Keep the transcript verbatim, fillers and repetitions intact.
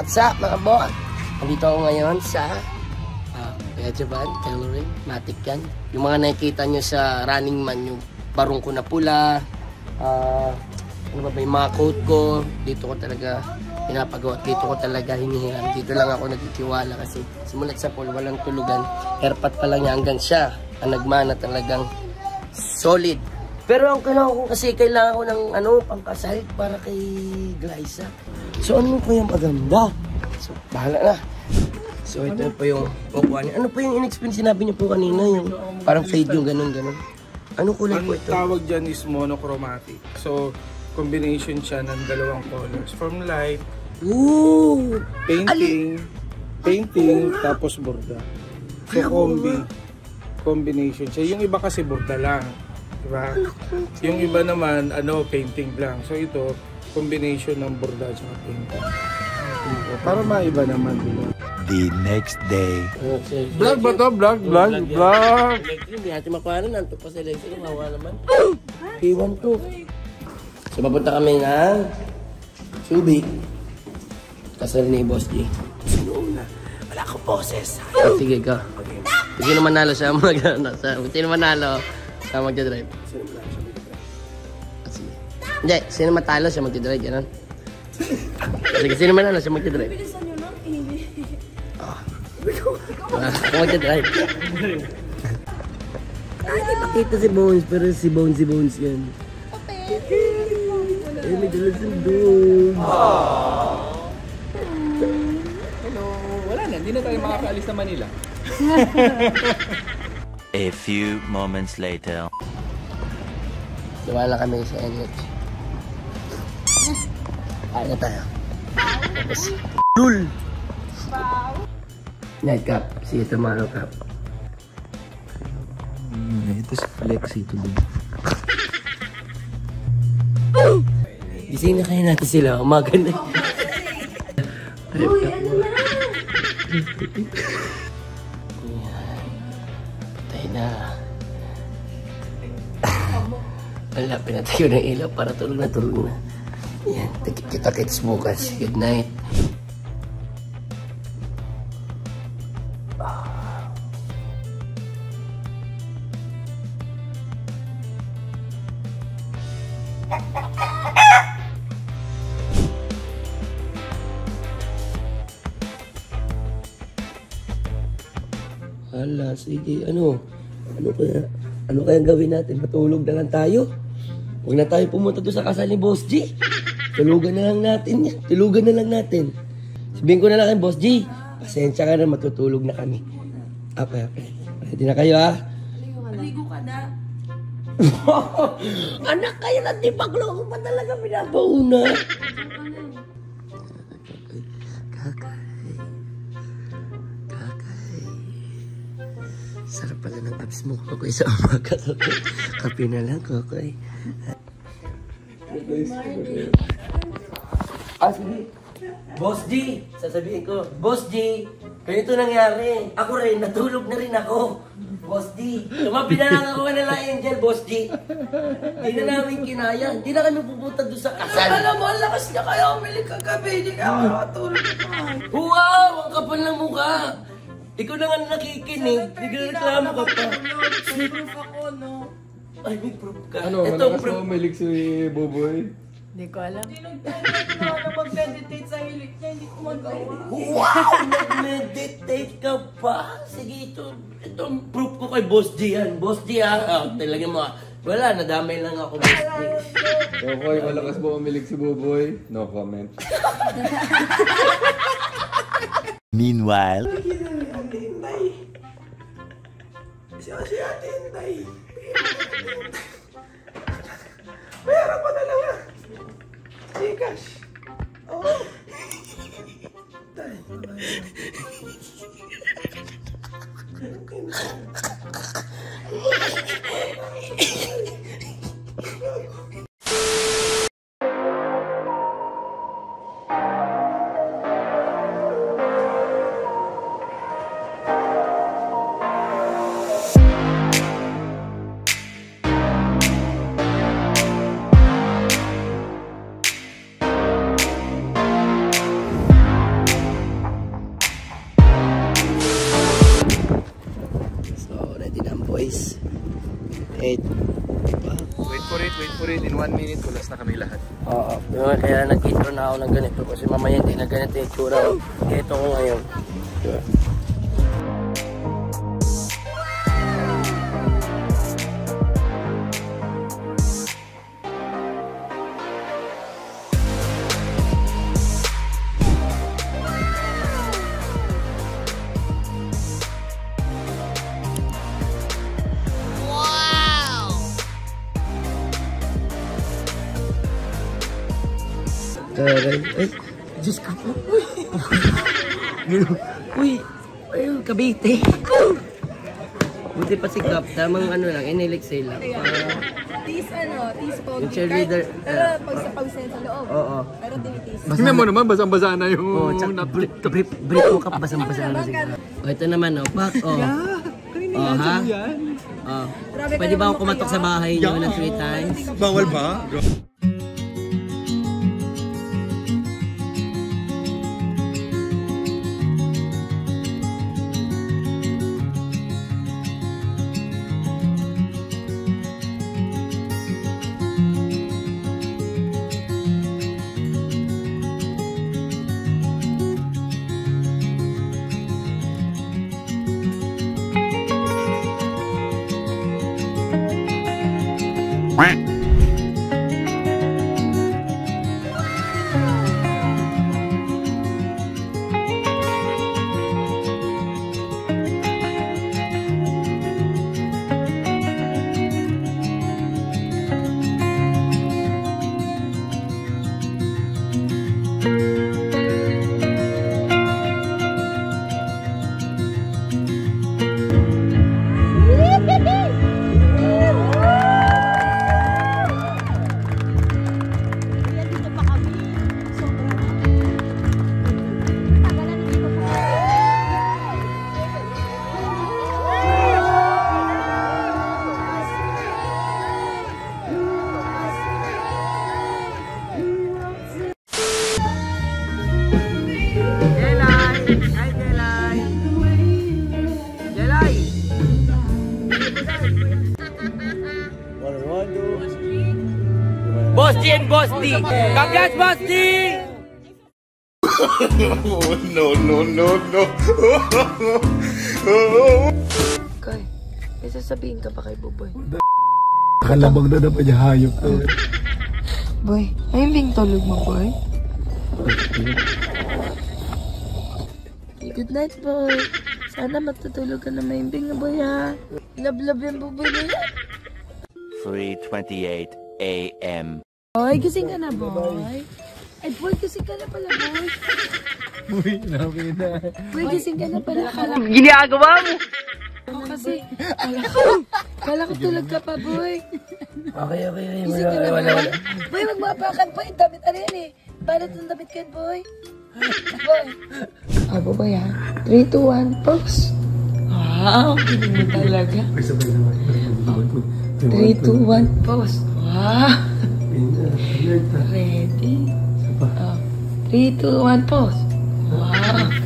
What's up mga boss? Nandito ako ngayon sa uh, Japan, tailoring, matic yan. Yung mga nakikita nyo sa Running Man, yung barong ko na pula, uh, ano ba ba, yung mga coat ko, dito ko talaga pinapagawa, dito ko talaga hinihiram. Dito lang ako nagtitiwala kasi simulat sa pool, walang tulugan. Hairpat pa lang niya hanggang siya ang nagmana talagang solid. Pero ang kailangan ko kasi, kailangan ko ng ano, pangkasal para kay Glyza. So ano po yung maganda? So bahala na. So ito po yung kukuha niya. Ano po yung in-explain sinabi niyo po kanina? Yung parang fade yung ganun-ganun. Ano kulay po ito? Ang tawag dyan is monochromatic. So combination siya ng dalawang colors. From light, Ooh! painting, painting, tapos borda. So combi, combination siya. Yung iba kasi borda lang. Diba? Yung iba naman, ano, painting lang. So ito, combination ng borda at painting. Para maiba naman. Diba? The next day. Okay. Vlog ba to? Vlog? Vlog? Vlog? Hindi natin makuha na. Nanto pa sa electric. Mawa naman. Iwan to. So papunta kami ng Subic. Kasal ni Boss G. Sino una? Wala akong boses. Oh, sige ka. Okay. Sino manalo siya mag-drive? Sino manalo siya mag-drive? Sino manalo siya mag-drive? Sige. Hindi. Sino matalo siya mag-drive? Ganun. Sige. Sino manalo siya mag-drive? Bilisan nyo lang. Hindi. Ako mag-drive. Ay, di pakita si Bones. Pero si Bones, si Bones yan. Eh, may dala si Bones. Hello. Wala na. Hindi na tayo makakaalis sa Manila. A few moments later. Luwala kami sa N H. Ay na tayo. Tapos, Lul! Nightcap. Sige, tomorrow cap. Mm, ito si Flexi ito din. Gising na kaya natin sila. Umaga na. Uy, ano na? Patay na. Wala, pinatay ko ng ilaw para tulog na tulog na. Yan, kita-kits bukas. Good night. Hala, sige, ano? Ano kaya? Ano kaya gawin natin? Matulog na lang tayo? Huwag na tayo pumunta doon sa kasal ni Boss G. Tulugan na lang natin yan. Tulugan na lang natin. Sabihin ko na lang kay Boss G. Pasensya ka na, matutulog na kami. Okay, okay. Ready na kayo, ha? Maligo ka na. Anak kayo na, di pagloko pa talaga pinapauna. Kakay. Kakay. Sarap pala ng abs mo, Kokoy, sa umaga. Kape na lang, Kokoy. Ah, sige. Boss G, sasabihin ko, Boss G, ganito nangyari. Ako rin, natulog na rin ako. Boss G, tumabi na lang ako nila Angel, Boss G. Hindi na namin kinaya. Hindi na kami pupunta doon sa kasal. Alam mo, ang lakas niya kaya umilig kagabi. Hindi ka ako nakatulog pa. Wow, ang kapal ng mukha. Ikaw na nga nakikinig. Nagreklamo ka pa. May proof ako, no? Ay, may proof ka. Ano, Ito, malakas proof. mo umilig si Boboy? Hindi ko alam. Hindi nagtayo na mag-meditate sa hilik niya. Hindi ko magawa. Wow! Nag-meditate ka pa? Sige, ito. Ito ang proof ko kay Boss G yan. Boss G ha? Oh, talaga mo ha. Wala, nadamay lang ako, Boss G. Okay, malakas mo umilig si Boboy? No comment. Meanwhile. Ate Inday. Siya si Ate Inday. Mayroon ko na lang ha. Gcash. Oo. twenty-eight. Wait for it, wait for it. In one minute, ulas na kami lahat. Oo. Diba, kaya nag-intro na ako ng ganito kasi mamaya hindi na ganito yung tsura ko. Ito ko ngayon. Diba? Taray. Ay, Diyos ko po. Uy, ayun, Cavite. Buti pa si Cap, tamang ano lang, in-elixir lang. Para, Tis ano, tis pogi. Yung cheerleader, Kahit- Pero pag sa pawisen sa loob. oo. Pero tinitis. Tingnan mo naman, basang-basa na yung Oh, tsaka napkin. brief, brief, brief mo Cap, basang-basa na si Cap. O, ito naman, oh, pak, oh. Oh, ha? Oh. Grabe ka Pwede ba naman ako kumatok sa bahay niyo ng three times? Bawal ba? Boss D and Boss D! Congrats, Boss D! No, no, no, no. Kay, may sasabihin ka pa kay Buboy. Kalabang na naman niya hayop ko. Boy, ayun bing tulog mo, boy. Good night, boy. Sana matutulog ka na maimbing na, boy, ha? Love-love yung Buboy na yan. three twenty-eight a m Boy, gising ka na, boy. Ay, boy, gising ka na pala, boy. Uy, namin na. Boy, gising ka na pala. Kala ko, Ginagawa mo! oh, kasi, kala ko, kala ko tulog ka pa, boy. Okay, okay, okay. Gising ka na, boy. Boy, magmapakan, boy. Damit ano yan, eh. Balat ng damit ka, boy. Boy. Ah, boy, ha? three, two, one, pause. Wow, kinig mo talaga. Ay, sabay naman. three, two, one, pause. Wow. Ready? Oh. three, two, one, pause. Wow.